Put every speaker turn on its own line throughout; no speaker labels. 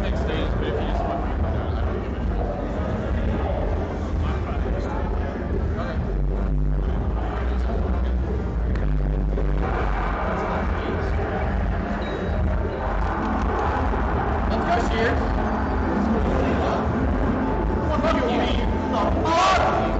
everything stays, but if you just want me to do it, I don't give a shit. I'm fine. Okay. Let's go, Shears. Fuck you, me. The fuck?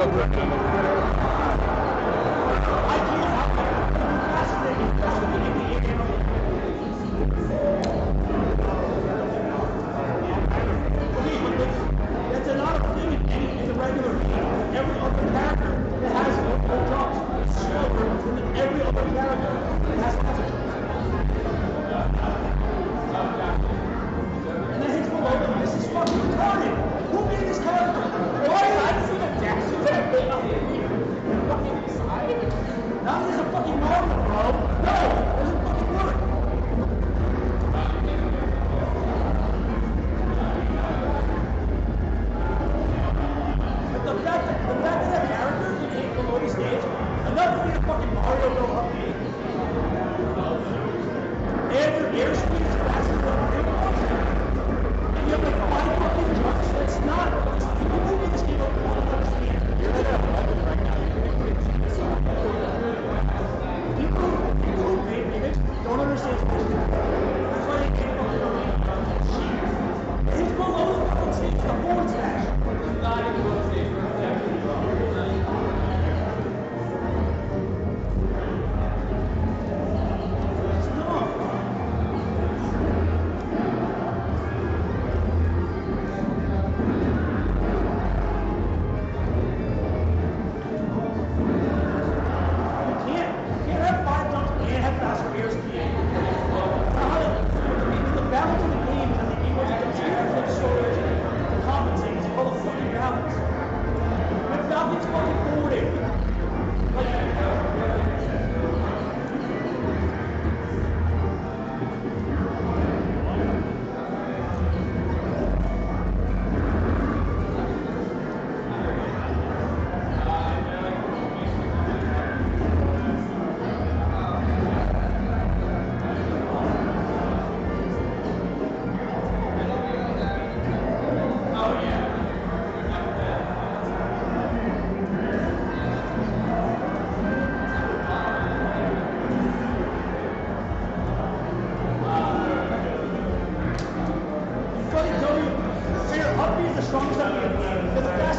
That's another thing in the regular game. Every other character that has multiple jumps is slower than every other character that has lots of jumps. And then hits below them. This is fucking retarded. Who made this character? Why did I see the deck? You could have made a fucking side? Now there's a fucking Mario, bro. No, it doesn't fucking work. The fact that that character can hit below the stage, enough for me to fucking Mario go up me. And your airspeed is faster than Mario. And you have like 5 fucking jumps. That's not. People who make this game don't understand. You're like a weapon right now. People who make gimmicks don't understand this. That's why they can't fucking go in. It's below the fucking stage, the forward smash. It's not even below the stage. Strongest out of the game.